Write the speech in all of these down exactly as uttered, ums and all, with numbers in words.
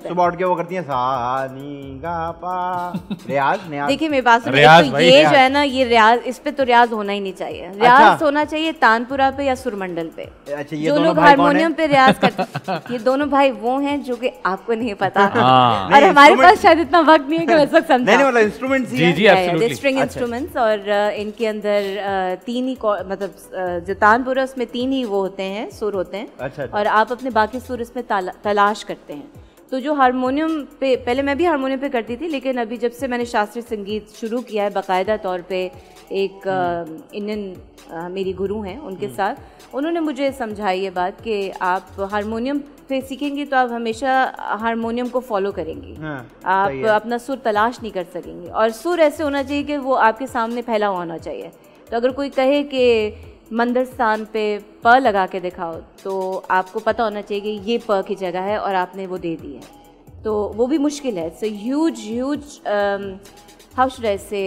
सुबह उठ के वो करती है सा नी गा पा रियाज रियाज। देखिए मेरी बात सुनिए, रियाज तो भाई, ये रियाज। जो है ना, ये रियाज, इस पे तो रियाज होना ही नहीं चाहिए। रियाज अच्छा। होना चाहिए तानपुरा पे या सुरमंडल पे। अच्छा, ये जो दोनों लोग भाई कौन हारमोनियम हैं? पे रियाज करते, ये दोनों भाई वो हैं जो कि आपको नहीं पता, हाँ। और नहीं, हमारे instrument- पास शायद इतना वक्त नहीं है कि मैं सब नहीं नहीं समझाऊं। मतलब इंस्ट्रूमेंट्स ही जी हैं। जी एब्सोल्युटली। स्ट्रिंग अच्छा। इंस्ट्रूमेंट्स, और uh, इनके अंदर uh, तीन ही कौ- मतलब uh, जो तानपुरा उसमें तीन ही वो होते हैं, सुर होते हैं। अच्छा, अच्छा। और आप अपने बाकी सुर इसमें ताला- तलाश करते हैं। तो जो हारमोनियम पे, पहले मैं भी हारमोनियम पे करती थी, लेकिन अभी जब से मैंने शास्त्रीय संगीत शुरू किया है बाकायदा तौर पे, एक इंडियन मेरी गुरु हैं उनके साथ, उन्होंने मुझे समझाई ये बात कि आप हारमोनियम पे सीखेंगे तो आप हमेशा हारमोनियम को फॉलो करेंगी। हाँ, आप सही है। अपना सुर तलाश नहीं कर सकेंगे, और सुर ऐसे होना चाहिए कि वो आपके सामने फैला हुआ होना चाहिए। तो अगर कोई कहे कि मंदर स्थान पे प लगा के दिखाओ, तो आपको पता होना चाहिए कि ये प की जगह है और आपने वो दे दी है, तो वो भी मुश्किल है। It's a huge huge how should I say,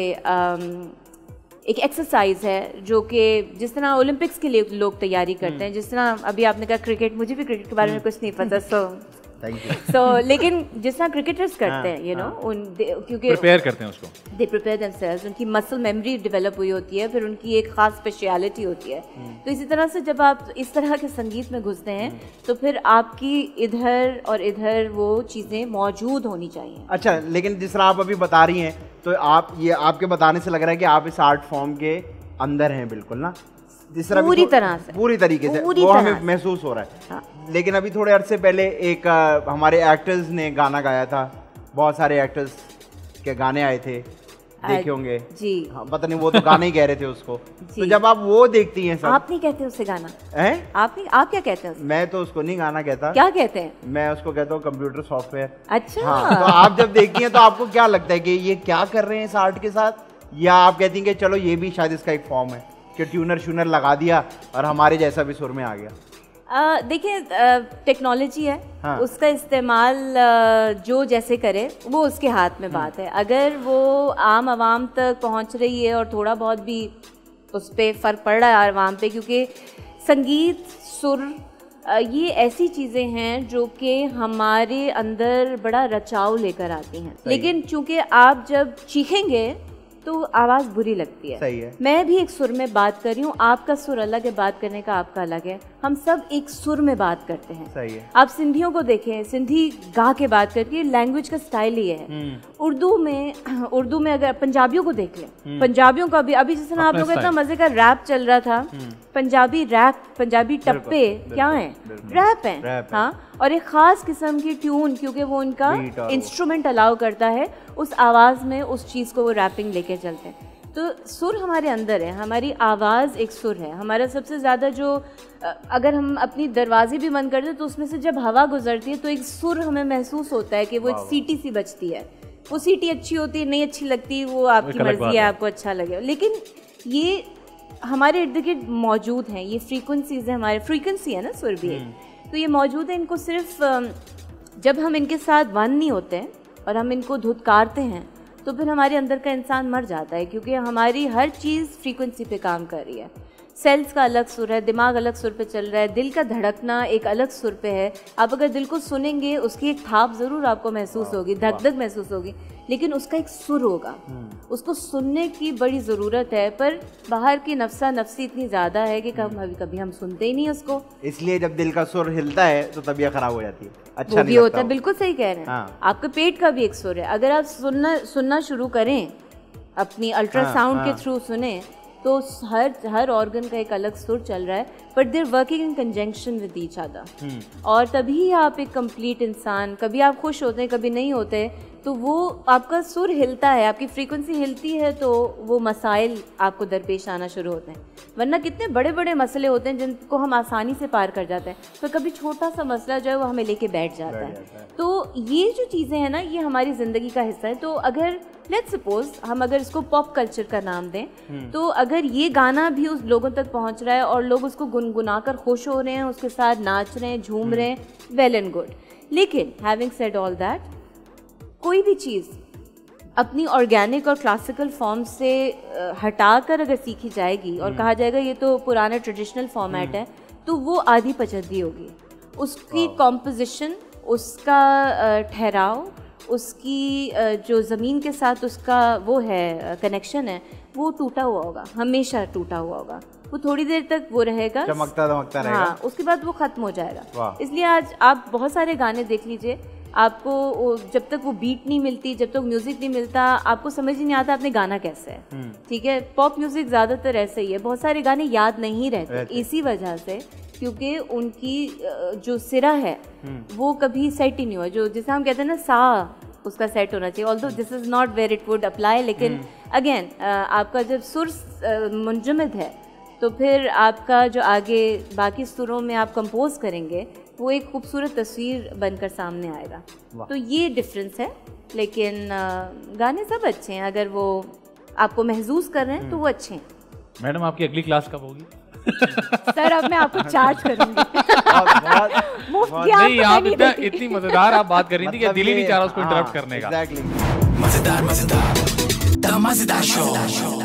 एक एक्सरसाइज है जो कि जिस तरह ओलंपिक्स के लिए लोग तैयारी करते हैं, जिस तरह अभी आपने कहा क्रिकेट, मुझे भी क्रिकेट के बारे में कुछ नहीं पता, सो थैंक यू। सो लेकिन जिस तरह क्रिकेटर्स करते हैं, यू नो, उन क्योंकि प्रिपेयर करते हैं उसको, दे प्रिपेयर देमसेल्व्स, उनकी मसल मेमोरी डेवलप हुई होती है, फिर उनकी एक खास स्पेशलिटी होती है। तो इसी तरह से जब आप इस तरह के संगीत में घुसते हैं, तो फिर आपकी इधर और इधर वो चीज़ें मौजूद होनी चाहिए। अच्छा, लेकिन जिस तरह आप अभी बता रही हैं, तो आप ये आपके बताने से लग रहा है कि आप इस आर्ट फॉर्म के अंदर हैं बिल्कुल ना, जिस तरह पूरी तरह से, पूरी तरीके से पूरी वो तरह हमें से। महसूस हो रहा है। हाँ। लेकिन अभी थोड़े अरसे पहले एक अ, हमारे एक्टर्स ने गाना गाया था, बहुत सारे एक्टर्स के गाने आए थे, देखे होंगे जी। हाँ, पता नहीं वो तो गाने ही कह रहे थे उसको। जी। तो जब आप वो देखती हैं सब, आप नहीं कहते उसे गाना, हैं? आप नहीं, आप क्या कहते हैं उसे? मैं तो उसको नहीं गाना कहता, क्या कहते हैं? मैं उसको कहता हूँ कंप्यूटर सॉफ्टवेयर। अच्छा। हाँ, तो आप जब देखती हैं तो आपको क्या लगता है कि ये क्या कर रहे हैं इस आर्ट के साथ, या आप कहती हैं कि चलो ये भी शायद इसका एक फॉर्म है कि ट्यूनर श्यूनर लगा दिया और हमारे जैसा भी सुर में आ गया? आ, देखिए, टेक्नोलॉजी है, हाँ। उसका इस्तेमाल आ, जो जैसे करे वो उसके हाथ में बात है। अगर वो आम आवाम तक पहुंच रही है और थोड़ा बहुत भी उस पर फ़र्क पड़ रहा है आवाम पे, क्योंकि संगीत, सुर, आ, ये ऐसी चीज़ें हैं जो कि हमारे अंदर बड़ा रचाव लेकर आती हैं। लेकिन चूंकि आप जब चीखेंगे तो आवाज़ बुरी लगती है। सही है। मैं भी एक सुर में बात कर रही हूँ, आपका सुर अलग है, बात करने का आपका अलग है, हम सब एक सुर में बात करते हैं। सही है। आप सिंधियों को देखें, सिंधी गा के बात करके, लैंग्वेज का स्टाइल ही है। उर्दू में उर्दू में अगर पंजाबियों को देख लें, पंजाबियों का भी अभी जिस तरह आप लोग इतना मजे का रैप चल रहा था, पंजाबी रैप, पंजाबी टप्पे क्या हैं, रैप हैं। हाँ, और एक खास किस्म की ट्यून, क्योंकि वो उनका इंस्ट्रूमेंट अलाउ करता है, उस आवाज़ में उस चीज़ को वो रैपिंग लेके चलते हैं। तो सुर हमारे अंदर है, हमारी आवाज़ एक सुर है। हमारा सबसे ज़्यादा जो, अगर हम अपनी दरवाजे भी बंद कर दें तो उसमें से जब हवा गुजरती है तो एक सुर हमें महसूस होता है कि वो एक सीटी सी बजती है। वो सीटी अच्छी होती है, नहीं अच्छी लगती, वो आपकी मर्जी है, आपको अच्छा लगे, लेकिन ये हमारे इर्द गिर्द मौजूद हैं। ये फ्रीक्वेंसीज है, हमारे फ्रीक्वेंसी है ना सुर भी, तो ये मौजूद है। इनको सिर्फ जब हम इनके साथ वन नहीं होते हैं और हम इनको धुतकारते हैं तो फिर हमारे अंदर का इंसान मर जाता है, क्योंकि हमारी हर चीज़ फ्रीक्वेंसी पे काम कर रही है। सेल्स का अलग सुर है, दिमाग अलग सुर पे चल रहा है, दिल का धड़कना एक अलग सुर पे है। आप अगर दिल को सुनेंगे उसकी एक थाप ज़रूर आपको महसूस होगी, धक धक महसूस होगी, लेकिन उसका एक सुर होगा। उसको सुनने की बड़ी ज़रूरत है, पर बाहर की नफसा नफसी इतनी ज़्यादा है कि कभी कभी हम सुनते ही नहीं उसको। इसलिए जब दिल का सुर हिलता है तो तबीयत खराब हो जाती है, अच्छा वो नहीं भी होता लगता है, बिल्कुल सही कह रहे हैं। हाँ। आपके पेट का भी एक सुर है। अगर आप सुनना सुनना शुरू करें, अपनी अल्ट्रासाउंड हाँ, के हाँ। थ्रू सुने, तो हर हर ऑर्गन का एक अलग सुर चल रहा है, but they're working in conjunction with each other. और तभी आप एक कंप्लीट इंसान, कभी आप खुश होते हैं, कभी नहीं होते, तो वो आपका सुर हिलता है, आपकी फ्रीक्वेंसी हिलती है, तो वो मसाइल आपको दरपेश आना शुरू होते हैं। वरना कितने बड़े बड़े मसले होते हैं जिनको हम आसानी से पार कर जाते हैं, तो कभी छोटा सा मसला जो है वो हमें लेके बैठ जाता है। तो ये जो चीज़ें हैं ना, ये हमारी ज़िंदगी का हिस्सा है। तो अगर लेट्स सपोज हम अगर इसको पॉप कल्चर का नाम दें, तो अगर ये गाना भी उस लोगों तक पहुंच रहा है और लोग उसको गुनगुना कर खुश हो रहे हैं, उसके साथ नाच रहे हैं, झूम रहे हैं, वेल एंड गुड। लेकिन हैविंग सेड ऑल दैट, कोई भी चीज़ अपनी ऑर्गेनिक और क्लासिकल फॉर्म से हटाकर अगर सीखी जाएगी और कहा जाएगा ये तो पुराना ट्रेडिशनल फॉर्मेट है, तो वो आधी पचद्दी होगी। उसकी कॉम्पोजिशन, उसका ठहराव, उसकी जो ज़मीन के साथ उसका वो है कनेक्शन है, वो टूटा हुआ होगा, हमेशा टूटा हुआ होगा। वो थोड़ी देर तक वो रहेगा, चमकता दमकता रहेगा। हाँ, उसके बाद वो ख़त्म हो जाएगा। इसलिए आज आप बहुत सारे गाने देख लीजिए, आपको जब तक वो बीट नहीं मिलती, जब तक म्यूज़िक नहीं मिलता, आपको समझ ही नहीं आता आपने गाना कैसे है। ठीक है, पॉप म्यूज़िक ज़्यादातर ऐसे ही है, बहुत सारे गाने याद नहीं रहते इसी वजह से, क्योंकि उनकी जो सिरा है वो कभी सेट ही नहीं हुआ। जो जिसे हम कहते हैं ना सा, उसका सेट होना चाहिए। Although this is not where it would apply, लेकिन अगेन आपका जब सुर मुंजमद है तो फिर आपका जो आगे बाकी सुरों में आप कंपोज करेंगे वो एक खूबसूरत तस्वीर बनकर सामने आएगा। तो ये डिफरेंस है, लेकिन गाने सब अच्छे हैं, अगर वो आपको महसूस कर रहे हैं तो वो अच्छे हैं। मैडम आपकी अगली क्लास कब होगी? सर अब मैं आपको चार्ज करूंगी। मुफ्त ज्ञान नहीं, आप इतना इतनी मजेदार आप बात कर रही थी कि दिल ही नहीं चाह रहा उसको इंटरप्ट करने का। एग्जैक्टली। मजेदार मजेदार मजेदार शो।